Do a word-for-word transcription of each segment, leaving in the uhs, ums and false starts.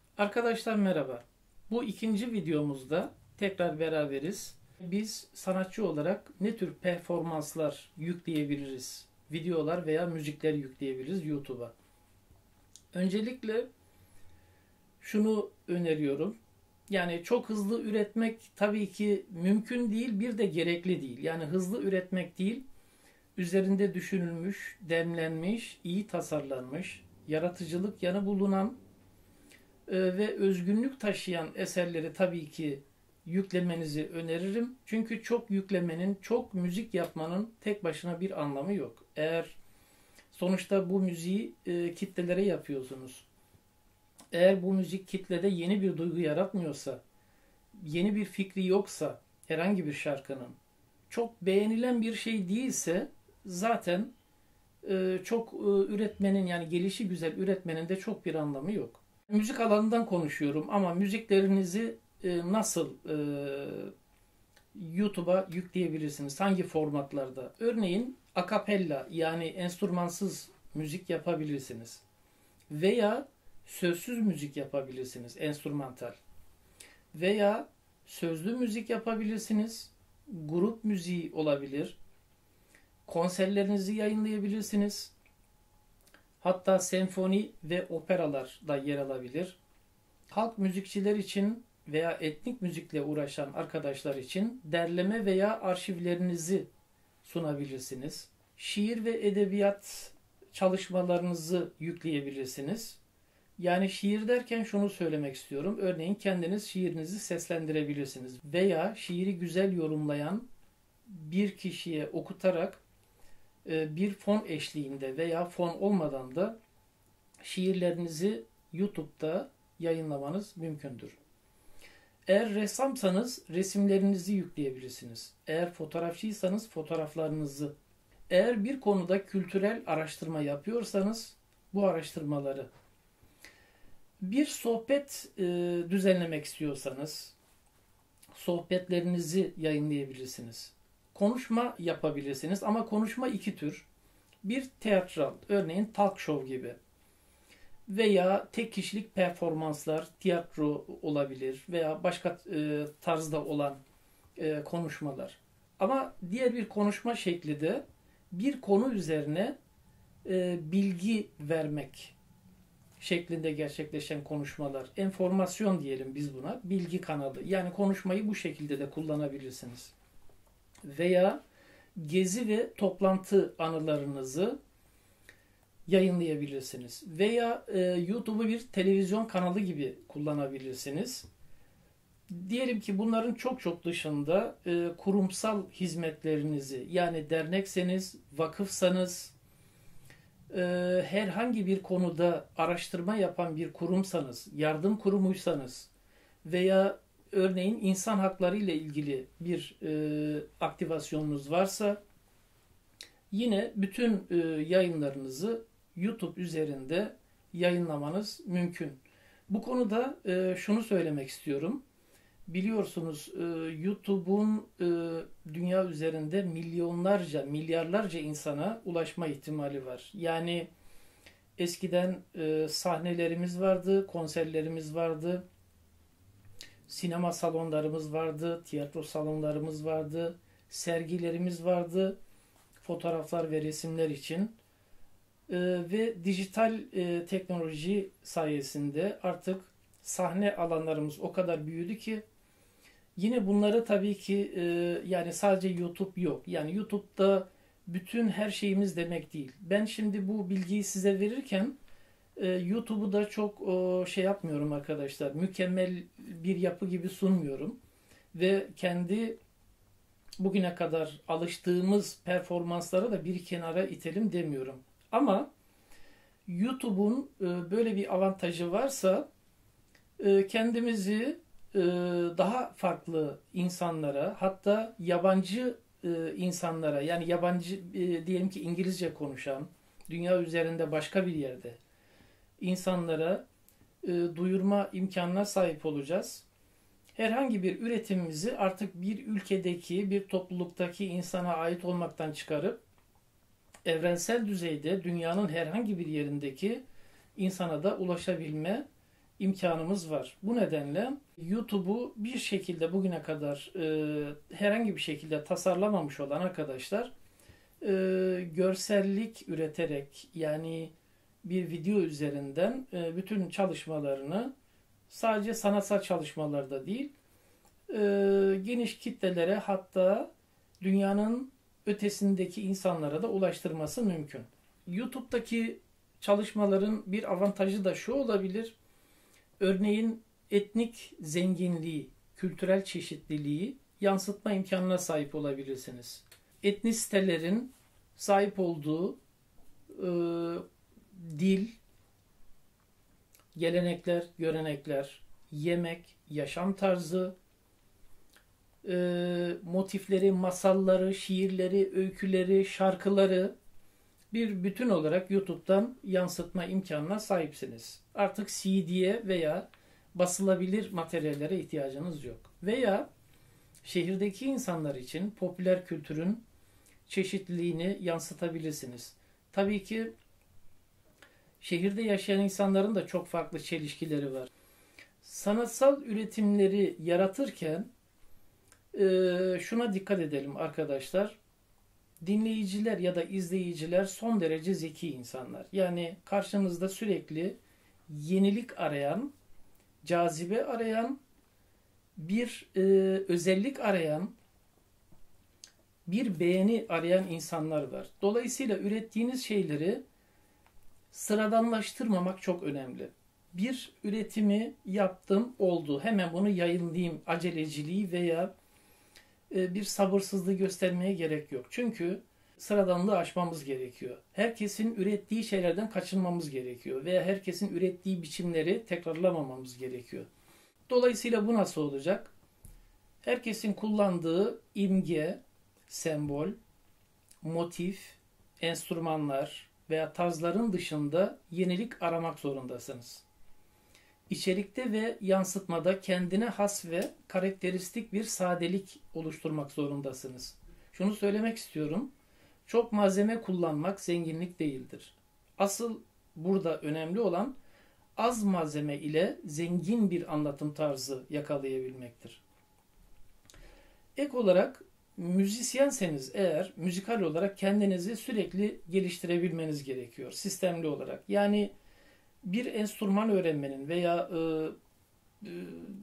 Arkadaşlar merhaba. Bu ikinci videomuzda tekrar beraberiz. Biz sanatçı olarak ne tür performanslar yükleyebiliriz? Videolar veya müzikler yükleyebiliriz YouTube'a. Öncelikle şunu öneriyorum. Yani çok hızlı üretmek tabii ki mümkün değil, bir de gerekli değil. Yani hızlı üretmek değil, üzerinde düşünülmüş, demlenmiş, iyi tasarlanmış, yaratıcılık yanı bulunan e, ve özgünlük taşıyan eserleri tabii ki yüklemenizi öneririm. Çünkü çok yüklemenin, çok müzik yapmanın tek başına bir anlamı yok. Eğer sonuçta bu müziği e, kitlelere yapıyorsunuz. Eğer bu müzik kitlede yeni bir duygu yaratmıyorsa, yeni bir fikri yoksa herhangi bir şarkının çok beğenilen bir şey değilse zaten e, çok e, üretmenin yani gelişi güzel üretmenin de çok bir anlamı yok. Müzik alanından konuşuyorum ama müziklerinizi e, nasıl e, YouTube'a yükleyebilirsiniz? Hangi formatlarda? Örneğin akapella yani enstrümansız müzik yapabilirsiniz. Veya sözsüz müzik yapabilirsiniz, enstrümantal. Veya sözlü müzik yapabilirsiniz. Grup müziği olabilir. Konserlerinizi yayınlayabilirsiniz. Hatta senfoni ve operalar da yer alabilir. Halk müzikçiler için veya etnik müzikle uğraşan arkadaşlar için derleme veya arşivlerinizi sunabilirsiniz. Şiir ve edebiyat çalışmalarınızı yükleyebilirsiniz. Yani şiir derken şunu söylemek istiyorum. Örneğin kendiniz şiirinizi seslendirebilirsiniz. Veya şiiri güzel yorumlayan bir kişiye okutarak e, bir fon eşliğinde veya fon olmadan da şiirlerinizi YouTube'da yayınlamanız mümkündür. Eğer ressamsanız resimlerinizi yükleyebilirsiniz. Eğer fotoğrafçıysanız fotoğraflarınızı. Eğer bir konuda kültürel araştırma yapıyorsanız bu araştırmaları. Bir sohbet e, düzenlemek istiyorsanız sohbetlerinizi yayınlayabilirsiniz. Konuşma yapabilirsiniz ama konuşma iki tür. Bir tiyatral, örneğin talk show gibi veya tek kişilik performanslar, tiyatro olabilir veya başka e, tarzda olan e, konuşmalar. Ama diğer bir konuşma şekli de bir konu üzerine e, bilgi vermek şeklinde gerçekleşen konuşmalar. Enformasyon diyelim biz buna. Bilgi kanalı. Yani konuşmayı bu şekilde de kullanabilirsiniz. Veya gezi ve toplantı anılarınızı yayınlayabilirsiniz. Veya e, YouTube'u bir televizyon kanalı gibi kullanabilirsiniz. Diyelim ki bunların çok çok dışında e, kurumsal hizmetlerinizi yani dernekseniz, vakıfsanız, e, herhangi bir konuda araştırma yapan bir kurumsanız, yardım kurumuysanız veya örneğin insan hakları ile ilgili bir e, aktivasyonunuz varsa yine bütün e, yayınlarınızı YouTube üzerinde yayınlamanız mümkün. Bu konuda e, şunu söylemek istiyorum. Biliyorsunuz e, YouTube'un e, dünya üzerinde milyonlarca, milyarlarca insana ulaşma ihtimali var. Yani eskiden e, sahnelerimiz vardı, konserlerimiz vardı, sinema salonlarımız vardı, tiyatro salonlarımız vardı, sergilerimiz vardı, fotoğraflar ve resimler için. Ee, ve dijital e, teknoloji sayesinde artık sahne alanlarımız o kadar büyüdü ki yine bunları tabii ki e, yani sadece YouTube yok. Yani YouTube'da bütün her şeyimiz demek değil. Ben şimdi bu bilgiyi size verirken e, YouTube'u da çok o, şey yapmıyorum arkadaşlar. Mükemmel bir yapı gibi sunmuyorum. Ve kendi bugüne kadar alıştığımız performansları da bir kenara itelim demiyorum. Ama YouTube'un e, böyle bir avantajı varsa e, kendimizi e, daha farklı insanlara hatta yabancı e, insanlara yani yabancı e, diyelim ki İngilizce konuşan dünya üzerinde başka bir yerde insanlara e, duyurma imkanına sahip olacağız. Herhangi bir üretimimizi artık bir ülkedeki, bir topluluktaki insana ait olmaktan çıkarıp evrensel düzeyde dünyanın herhangi bir yerindeki insana da ulaşabilme imkanımız var. Bu nedenle YouTube'u bir şekilde bugüne kadar e, herhangi bir şekilde tasarlamamış olan arkadaşlar e, görsellik üreterek, yani bir video üzerinden e, bütün çalışmalarını sadece sanatsal çalışmalarda değil, e, geniş kitlelere, hatta dünyanın ötesindeki insanlara da ulaştırması mümkün. YouTube'daki çalışmaların bir avantajı da şu olabilir. Örneğin etnik zenginliği, kültürel çeşitliliği yansıtma imkanına sahip olabilirsiniz. Etnisitelerin sahip olduğu e, dil, gelenekler, görenekler, yemek, yaşam tarzı, e, motifleri, masalları, şiirleri, öyküleri, şarkıları bir bütün olarak YouTube'dan yansıtma imkanına sahipsiniz. Artık C D'ye veya basılabilir materyallere ihtiyacınız yok. Veya şehirdeki insanlar için popüler kültürün çeşitliliğini yansıtabilirsiniz. Tabii ki şehirde yaşayan insanların da çok farklı çelişkileri var. Sanatsal üretimleri yaratırken e, şuna dikkat edelim arkadaşlar. Dinleyiciler ya da izleyiciler son derece zeki insanlar. Yani karşınızda sürekli yenilik arayan, cazibe arayan, bir e, özellik arayan, bir beğeni arayan insanlar var. Dolayısıyla ürettiğiniz şeyleri sıradanlaştırmamak çok önemli. Bir üretimi yaptım, oldu, hemen bunu yayınlayayım aceleciliği veya bir sabırsızlığı göstermeye gerek yok. Çünkü sıradanlığı aşmamız gerekiyor. Herkesin ürettiği şeylerden kaçınmamız gerekiyor. Veya herkesin ürettiği biçimleri tekrarlamamamız gerekiyor. Dolayısıyla bu nasıl olacak? Herkesin kullandığı imge, sembol, motif, enstrümanlar veya tarzların dışında yenilik aramak zorundasınız. İçerikte ve yansıtmada kendine has ve karakteristik bir sadelik oluşturmak zorundasınız. Şunu söylemek istiyorum. Çok malzeme kullanmak zenginlik değildir. Asıl burada önemli olan az malzeme ile zengin bir anlatım tarzı yakalayabilmektir. Ek olarak müzisyenseniz eğer müzikal olarak kendinizi sürekli geliştirebilmeniz gerekiyor. Sistemli olarak. Yani bir enstrüman öğrenmenin veya e, e,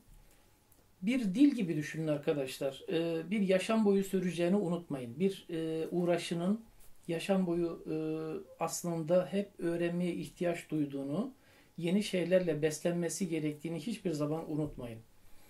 bir dil gibi düşünün arkadaşlar. E, bir yaşam boyu süreceğini unutmayın. Bir e, uğraşının yaşam boyu e, aslında hep öğrenmeye ihtiyaç duyduğunu, yeni şeylerle beslenmesi gerektiğini hiçbir zaman unutmayın.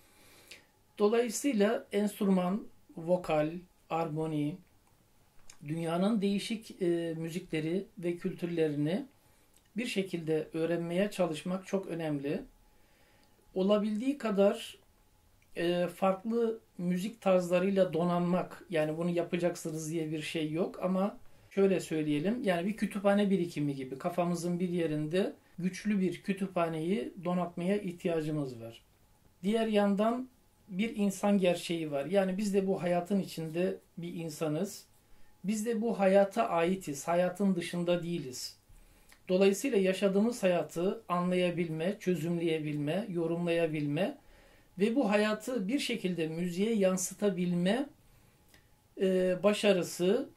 Dolayısıyla enstrüman, vokal, armoni, dünyanın değişik e, müzikleri ve kültürlerini bir şekilde öğrenmeye çalışmak çok önemli. Olabildiği kadar e, farklı müzik tarzlarıyla donanmak, yani bunu yapacaksınız diye bir şey yok ama şöyle söyleyelim, yani bir kütüphane birikimi gibi kafamızın bir yerinde güçlü bir kütüphaneyi donatmaya ihtiyacımız var. Diğer yandan bir insan gerçeği var. Yani biz de bu hayatın içinde bir insanız. Biz de bu hayata aitiz. Hayatın dışında değiliz. Dolayısıyla yaşadığımız hayatı anlayabilme, çözümleyebilme, yorumlayabilme ve bu hayatı bir şekilde müziğe yansıtabilme e, başarısı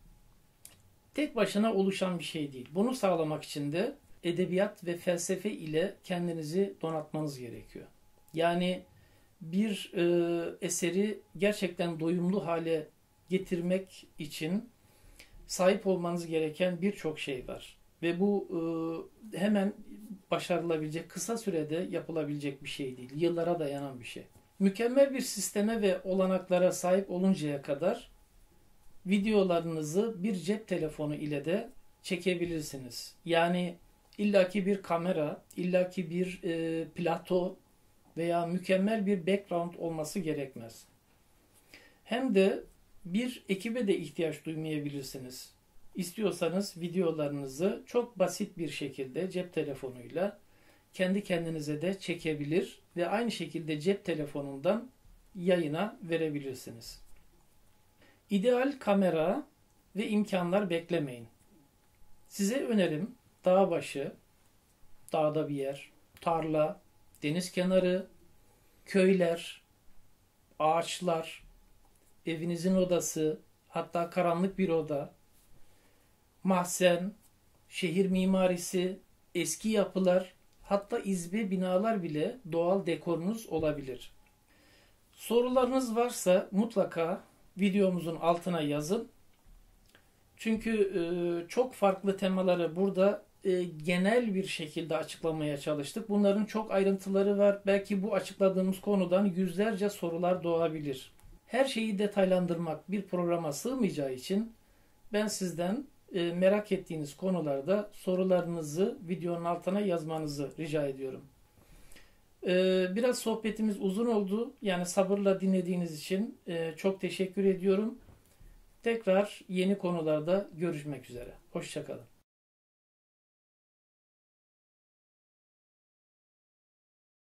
tek başına oluşan bir şey değil. Bunu sağlamak için de edebiyat ve felsefe ile kendinizi donatmanız gerekiyor. Yani bir e, eseri gerçekten doyumlu hale getirmek için sahip olmanız gereken birçok şey var. Ve bu e, hemen başarılabilecek, kısa sürede yapılabilecek bir şey değil. Yıllara dayanan bir şey. Mükemmel bir sisteme ve olanaklara sahip oluncaya kadar videolarınızı bir cep telefonu ile de çekebilirsiniz. Yani illaki bir kamera, illaki bir e, plato veya mükemmel bir background olması gerekmez. Hem de bir ekibe de ihtiyaç duymayabilirsiniz. İstiyorsanız videolarınızı çok basit bir şekilde cep telefonuyla kendi kendinize de çekebilir ve aynı şekilde cep telefonundan yayına verebilirsiniz. İdeal kamera ve imkanlar beklemeyin. Size önerim dağ başı, dağda bir yer, tarla deniz kenarı, köyler, ağaçlar, evinizin odası, hatta karanlık bir oda, mahzen, şehir mimarisi, eski yapılar, hatta izbe binalar bile doğal dekorunuz olabilir. Sorularınız varsa mutlaka videomuzun altına yazın. Çünkü e, çok farklı temaları burada e, genel bir şekilde açıklamaya çalıştık. Bunların çok ayrıntıları var. Belki bu açıkladığımız konudan yüzlerce sorular doğabilir. Her şeyi detaylandırmak bir programa sığmayacağı için ben sizden e, merak ettiğiniz konularda sorularınızı videonun altına yazmanızı rica ediyorum. E, biraz sohbetimiz uzun oldu. Yani sabırla dinlediğiniz için e, çok teşekkür ediyorum. Tekrar yeni konularda görüşmek üzere. Hoşça kalın.